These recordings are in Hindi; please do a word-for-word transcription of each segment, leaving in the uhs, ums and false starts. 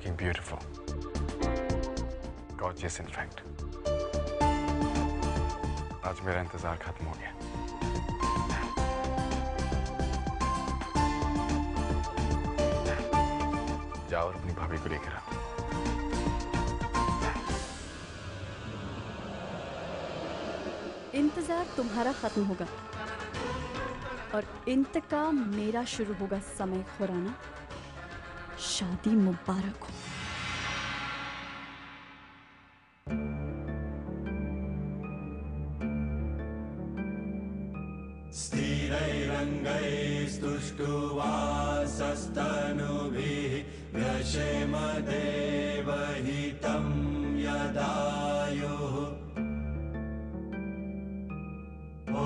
looking beautiful. Gorgeous, in fact. आज मेरा इंतजार खत्म हो गया। जाओ और अपनी भाभी को लेकर आओ। इंतजार तुम्हारा खत्म होगा और इंतकाम मेरा शुरू होगा। समय खुराना, शादी मुबारक हो। स्थिरैरङ्गैस्तुष्टुवासस्तनुभिः व्यशेम देवहितं यदायुः। ॐ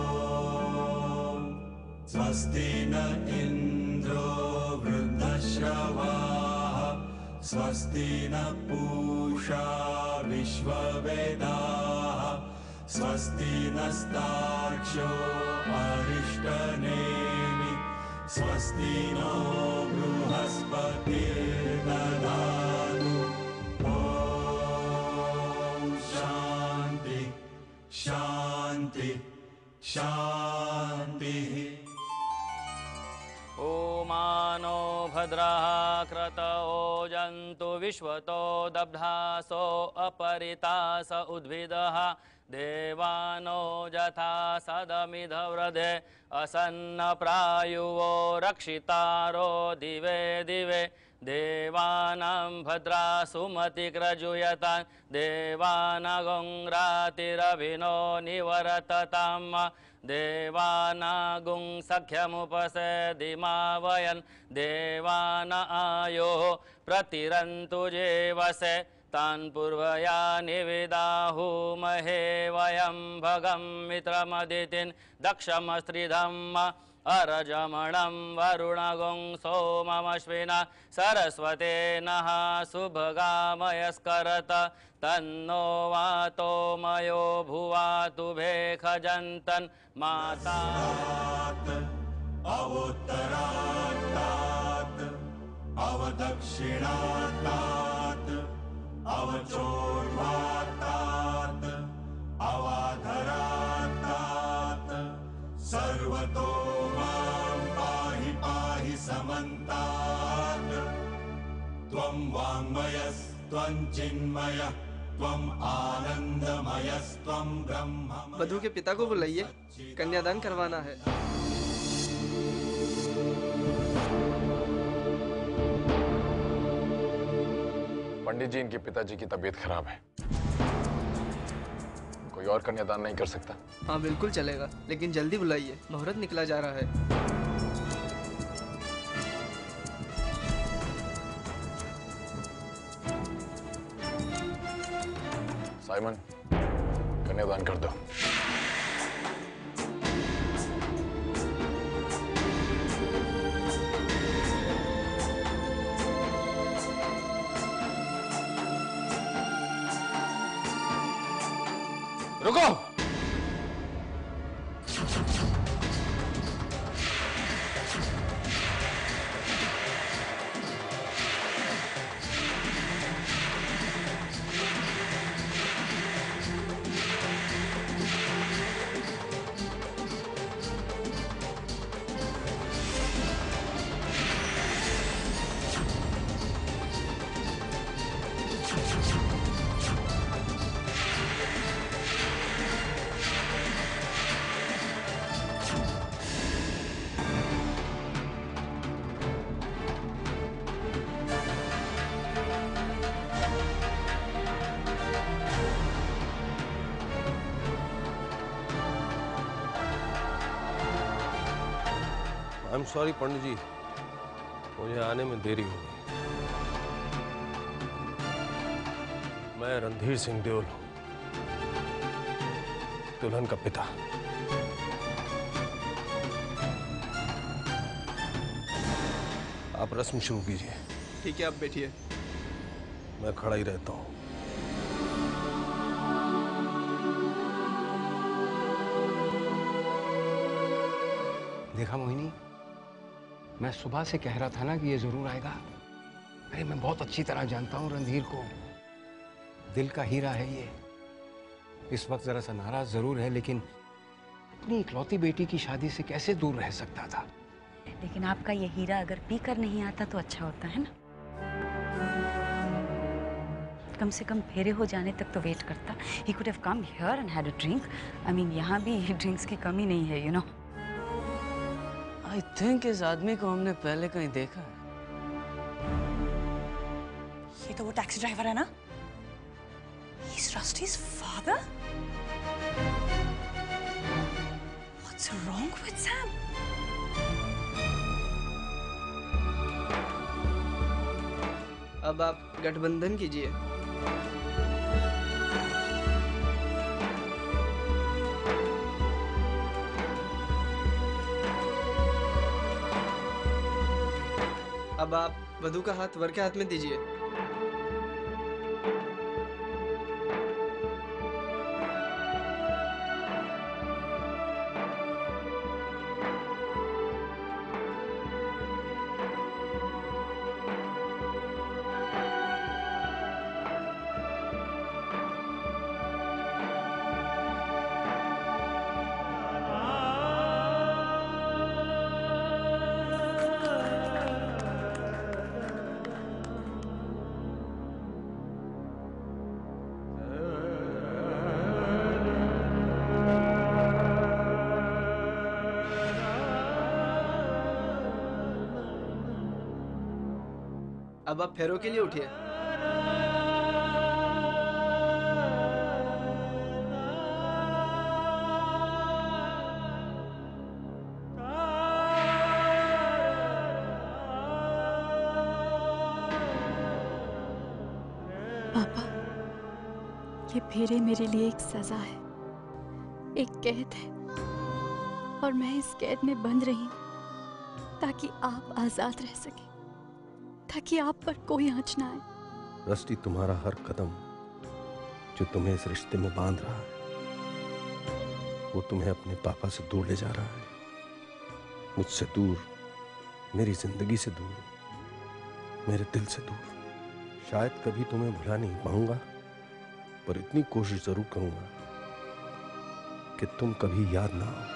स्वस्ति न इन्द्रो वृद्धश्रवाः स्वस्ति न पूषा विश्ववेदाः स्वस्ति नस्तार्क्ष्यो अरिष्टनेमि स्वस्ति नो बृहस्पतिर्दधातु। ॐ शान्ति शान्ति शान्तिः। ओमानो भद्रः क्रतवो जन्तु विश्वतो दब्धासो अपरितास उद्भिदः देवानो यथा सदमिधव्रधे असन्न प्रायुवो रक्षितारो दिवे दिवे देवानां भद्रा सुमतिक्रजुयतां देवानागुंरातिरभिनो निवर्तताम् देवानागुं सख्यमुपसेदिमावयन् देवाना आयो प्रतिरन्तु जेवसे तान् पूर्वया निविदाहुमहे वयं भगं मित्रमदितिन् दक्षमस्त्रिधम् अरजमणं वरुणगुं सोममश्विना सरस्वते नः सुभगामयस्करत तन्नो वातो मयो भुवातु भेखजन्तन् माता अवोत्तरात्तात् अवदक्षिणात्तात् अवचोर्ध्वात्तात् अवाधरात्तात् सर्वतो मां पाहि पाहि समन्तात्। त्वं वाङ्मयस्त्वं चिन्मयः त्वं आनन्दमयस्त्वं ब्रह्म। वधू के पिता को बुलाइए, कन्यादान करवाना है। पंडित जी, इनके पिताजी की तबीयत खराब है, कोई और कन्यादान नहीं कर सकता? हाँ बिल्कुल चलेगा, लेकिन जल्दी बुलाइए, मुहूर्त निकला जा रहा है। साइमन, कन्यादान कर दो। रुको! आई एम सॉरी पंडित जी, मुझे आने में देरी हो गई। मैं रणधीर सिंह देओल हूं, दुल्हन का पिता। आप रस्म शुरू कीजिए। ठीक है, आप बैठिए। मैं खड़ा ही रहता हूं। देखा मोहिनी, मैं सुबह से कह रहा था ना कि ये जरूर आएगा। अरे मैं बहुत अच्छी तरह जानता हूँ रणधीर को। दिल का हीरा है ये। इस वक्त जरा सा नाराज जरूर है, लेकिन अपनी इकलौती बेटी की शादी से कैसे दूर रह सकता था। लेकिन आपका ये हीरा अगर पी कर नहीं आता तो अच्छा होता है ना। कम से कम फेरे हो जाने तक तो वेट करता। He could have come here and had a drink. I mean, यहाँ भी ड्रिंक्स की कमी नहीं है, you know. आई थिंक इस आदमी को हमने पहले कहीं देखा है। ये तो वो टैक्सी ड्राइवर है ना? He's Rusty's father? What's wrong with Sam? अब आप गठबंधन कीजिए। अब आप वधू का हाथ वर के हाथ में दीजिए। अब आप फेरों के लिए उठिए। पापा, ये फेरे मेरे लिए एक सजा है, एक कैद है, और मैं इस कैद में बंद रही हूँ ताकि आप आजाद रह सके, ताकि आप पर कोई आंच ना आए। रस्टी, तुम्हारा हर कदम जो तुम्हें इस रिश्ते में बांध रहा है, वो तुम्हें अपने पापा से दूर ले जा रहा है, मुझसे दूर, मेरी जिंदगी से दूर, मेरे दिल से दूर। शायद कभी तुम्हें भुला नहीं पाऊंगा, पर इतनी कोशिश जरूर करूंगा कि तुम कभी याद ना आओ।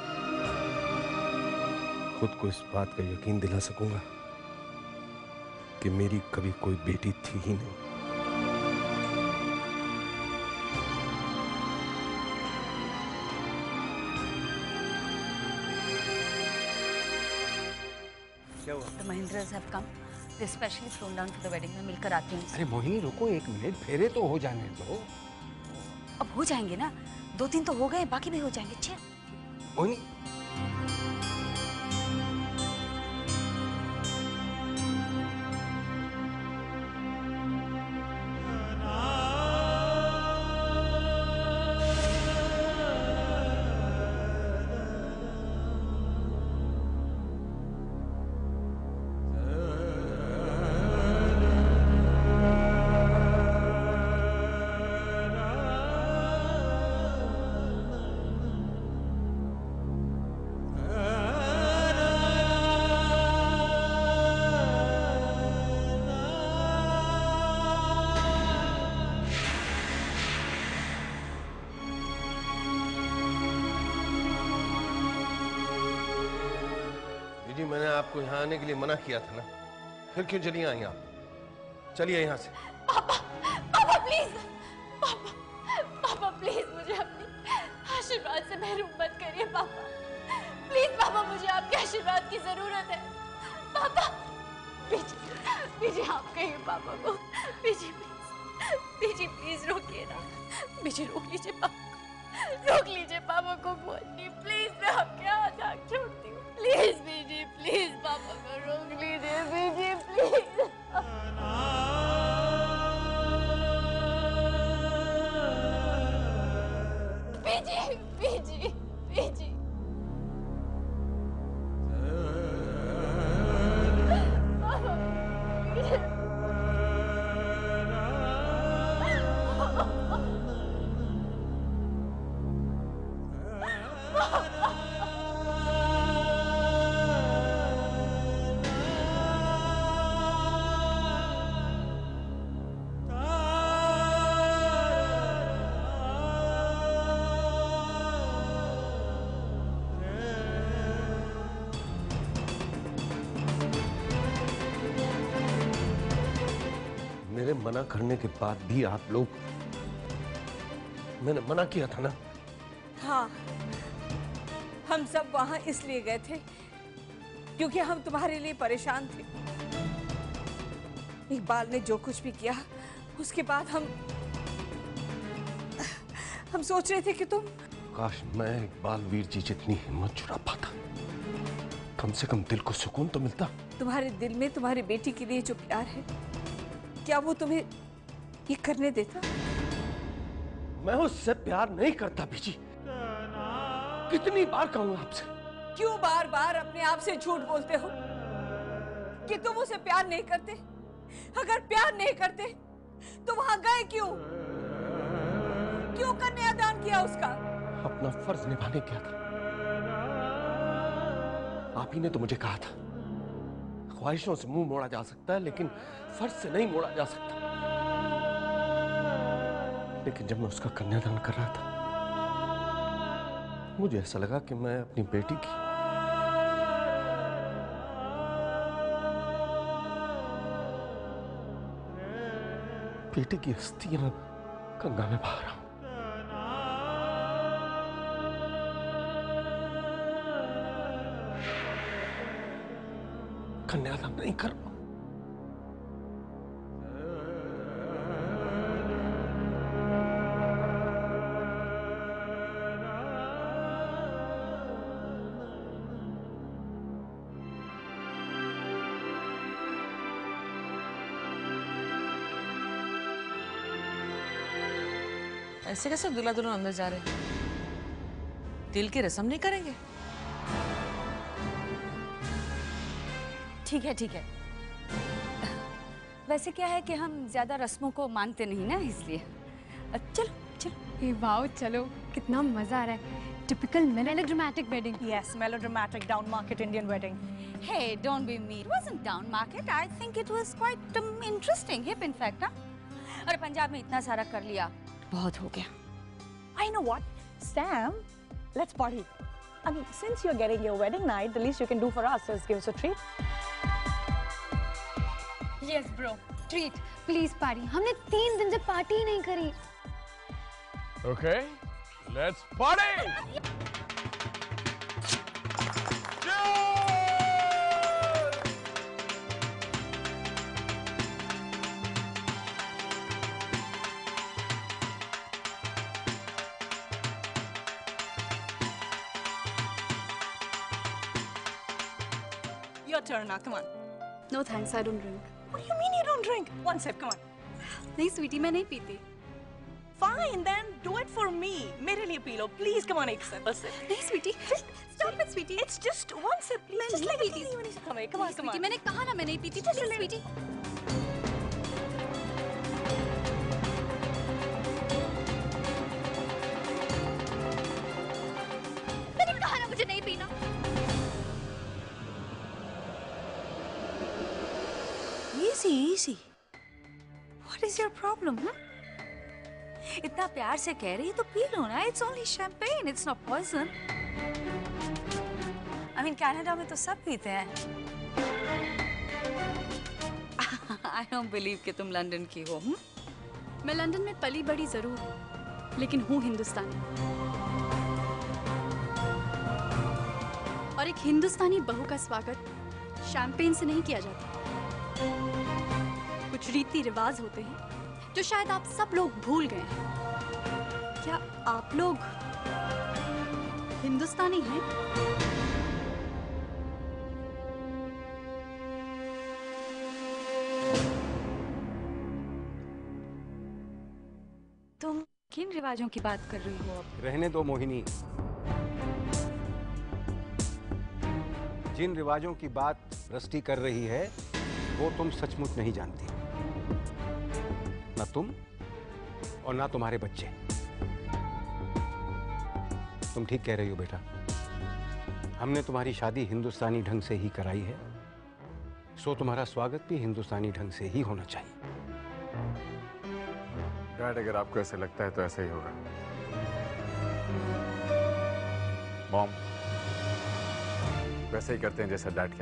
खुद को इस बात का यकीन दिला सकूंगा कि मेरी कभी कोई बेटी थी ही नहीं। क्या हुआ? The Mahindras have come. They specially flown down for the wedding. मैं मिलकर आती हूँ। अरे मोहिनी रुको एक मिनट, फेरे तो हो जाने दो। अब हो जाएंगे ना, दो तीन तो हो गए, बाकी भी हो जाएंगे। चिल। मोहिनी, मैंने आपको यहाँ आने के लिए मना किया था ना, फिर क्यों चली आई आप? चलिए यहाँ से। पापा, पापा प्लीज, पापा, पापा प्लीज मुझे अपनी आशीर्वाद से महरूम मत करिए पापा। प्लीज पापा, मुझे आपके आशीर्वाद की जरूरत है। पापा, पीछे, पीछे आप कहिए पापा को। पीछे प्लीज, पीछे प्लीज रोकिए ना। पीछे रोक लीजिए पापा को, रोक लीजिए पापा को। बोलिए प्लीज, मैं आपके हाथ हाथ छोड़ती हूँ। प्लीज बीजी, प्लीज पापा को रोक लीजिए। बीजी प्लीज। बीजी, बीजी, बीजी। मना करने के बाद भी आप लोग, मैंने मना किया था ना। हाँ, हम सब वहां इसलिए गए थे क्योंकि हम तुम्हारे लिए परेशान थे। इकबाल ने जो कुछ भी किया उसके बाद हम हम सोच रहे थे कि तुम, काश मैं इकबाल वीर जी जितनी हिम्मत जुटा पाता, कम से कम दिल को सुकून तो मिलता। तुम्हारे दिल में तुम्हारी बेटी के लिए जो प्यार है, क्या वो तुम्हें ये करने देता? मैं उससे प्यार नहीं करता बीजी। कितनी बार कहूं आपसे? क्यों बार बार अपने आप से झूठ बोलते हो कि तुम उसे प्यार नहीं करते? अगर प्यार नहीं करते तो वहां गए क्यों? क्यों कन्यादान किया उसका? अपना फर्ज निभाने गया था। आप ही ने तो मुझे कहा था, ख्वाहिशों से मुंह मोड़ा जा सकता है लेकिन फर्ज से नहीं मोड़ा जा सकता। लेकिन जब मैं उसका कन्यादान कर रहा था, मुझे ऐसा लगा कि मैं अपनी बेटी की बेटी की अस्थियां गंगा में बहा रहा हूं। कन्यादान नहीं कर रहा। ऐसे कैसे दूल्हा दुल्हन अंदर जा रहे हैं? दिल की रस्म नहीं करेंगे? ठीक है ठीक है। वैसे क्या है कि हम ज्यादा रस्मों को मानते नहीं ना, इसलिए चलो चलो। वाओ, चलो, कितना मजा आ रहा है। Typical melodramatic wedding. Yes, melodramatic down market Indian wedding. Hey, don't be mean. It wasn't down market. I think it was quite um, interesting, hip in fact, हाँ? और पंजाब में इतना सारा कर लिया, बहुत हो गया। I know what, Sam, let's party. I mean, since you're getting your wedding night, the least you can do for us is give us a treat. Yes, bro. Treat. Please party. हमने तीन दिन से पार्टी ही नहीं करी। Okay, let's party! Your turn now, come on. No thanks, I don't drink. What do you mean you don't drink? One sip, come on. नहीं स्वीटी, मैं नहीं पीती। Fine, then do it for me. मेरे लिए पी लो, please. Come on, एक sip. A sip. नहीं Sweety, stop it Sweety. It's just one sip, please. Just like a teeny weeny sip. Come on, come on, come on. मैंने कहा ना मैं नहीं पीती, please स्वीटी। मैंने कहा ना मुझे नहीं पीना। Easy, easy. What is your problem, huh? इतना प्यार से कह रही है तो पी लो ना। It's only champagne. It's not poison. I mean, Canada में तो सब पीते हैं। I don't believe कि तुम लंदन की हो। हुँ? मैं लंदन में पली बड़ी जरूर हूँ, लेकिन हूँ हिंदुस्तानी। और एक हिंदुस्तानी बहू का स्वागत शैंपेन से नहीं किया जाता। कुछ रीति रिवाज होते हैं जो शायद आप सब लोग भूल गए हैं। क्या आप लोग हिंदुस्तानी हैं? तुम किन रिवाजों की बात कर रही हो अब? रहने दो मोहिनी। जिन रिवाजों की बात रस्टी कर रही है वो तुम सचमुच नहीं जानती, ना तुम और ना तुम्हारे बच्चे। तुम ठीक कह रही हो बेटा, हमने तुम्हारी शादी हिंदुस्तानी ढंग से ही कराई है, सो तुम्हारा स्वागत भी हिंदुस्तानी ढंग से ही होना चाहिए। डैड, अगर आपको ऐसे लगता है तो ऐसा ही होगा। मॉम, वैसे ही करते हैं जैसा डैड कह रहे हैं। तुम क्यों इन रिवाजों की बात कर रही हो अब? रहने दो मोहिनी। जिन रिवाजों की बात रस्टी कर रही है वो तुम सचमुच नहीं जानती, ना तुम और ना तुम्हारे बच्चे। तुम ठीक कह रही हो बेटा, हमने तुम्हारी शादी हिंदुस्तानी ढंग से ही कराई है, सो तुम्हारा स्वागत भी हिंदुस्तानी ढंग से ही होना चाहिए। डैड, अगर आपको ऐसे लगता है तो ऐसा ही होगा। मॉम, वैसे ही करते हैं जैसा डैड कह रहे हैं।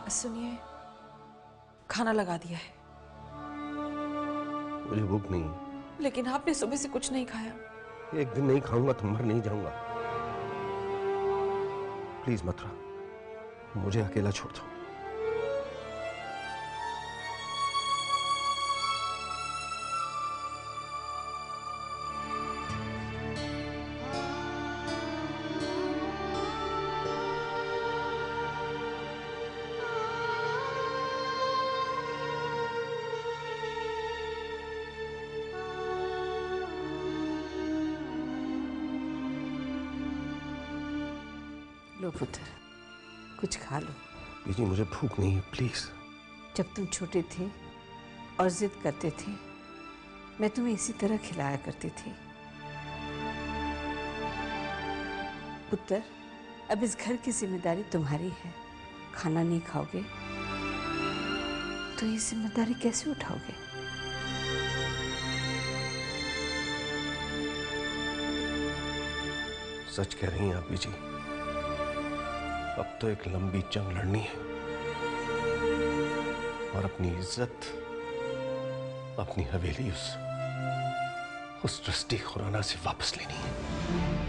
सुनिए, खाना लगा दिया है। मुझे भूख नहीं, लेकिन आपने सुबह से कुछ नहीं खाया। एक दिन नहीं खाऊंगा तो मर नहीं जाऊंगा। प्लीज मथुरा, मुझे अकेला छोड़ दो। लो पुत्र, कुछ खा लो। बीजी मुझे भूख नहीं है, प्लीज। जब तुम छोटे थे और जिद करते थे, मैं तुम्हें इसी तरह खिलाया करती थी। पुत्र, अब इस घर की जिम्मेदारी तुम्हारी है। खाना नहीं खाओगे तो ये जिम्मेदारी कैसे उठाओगे? सच कह रही हैं आप बीजी। अब तो एक लंबी जंग लड़नी है और अपनी इज्जत, अपनी हवेली उस उस दृष्टि खुराना से वापस लेनी है।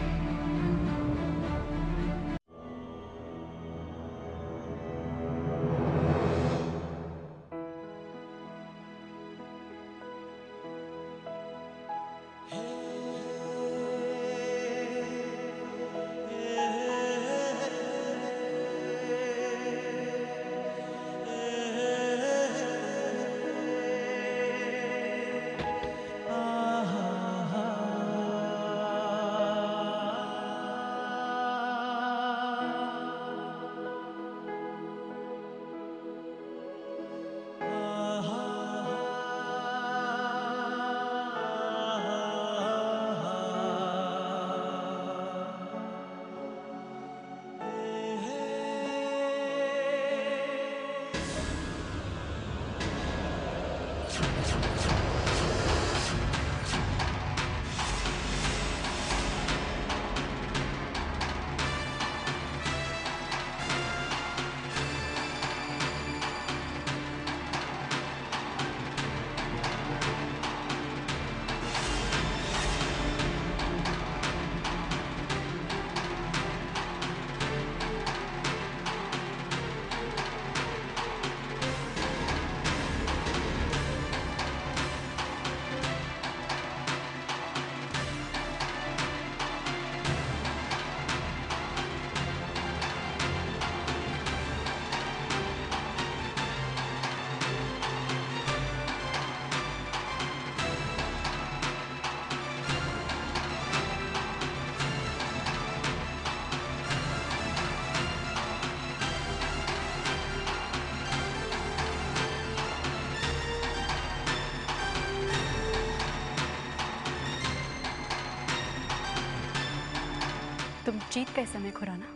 तुम जीत गए समय खुराना।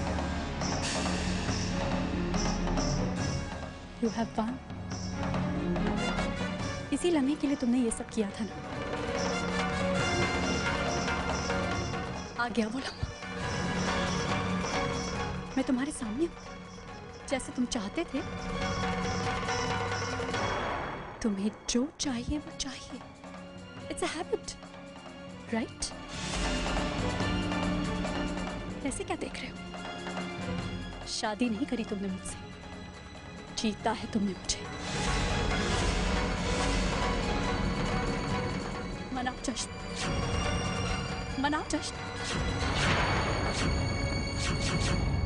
You have one. इसी लम्हे के लिए तुमने ये सब किया था ना। आ गया वो लम्हा। मैं तुम्हारे सामने हूं, जैसे तुम चाहते थे। तुम्हें जो चाहिए वो चाहिए। It's a habit, right? ऐसे क्या देख रहे हो? शादी नहीं करी तुमने मुझसे, जीता है तुमने मुझे। मनाओ जश्न, मनाओ जश्न।